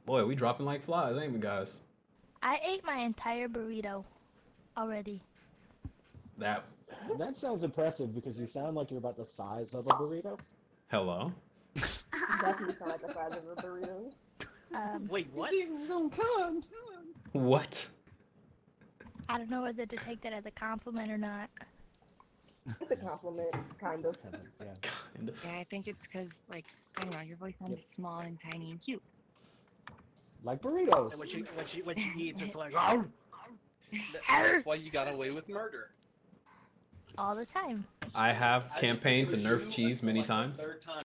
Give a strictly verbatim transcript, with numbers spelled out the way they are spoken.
Boy, we dropping like flies, ain't we, guys? I ate my entire burrito already. That. That sounds impressive because you sound like you're about the size of a burrito. Hello. Definitely sound like the size of a burrito. Um, Wait, what? He's eating his own kind. What? I don't know whether to take that as a compliment or not. It's a compliment, kind of. Yeah. Kind of. Yeah, I think it's because, like, I don't know, your voice sounds small and tiny and cute. Like burritos. And when she when she when she eats, it's like, oh. That's why you got away with murder. All the time. I have I campaigned to think it nerf was cheese you many for like the times. third time.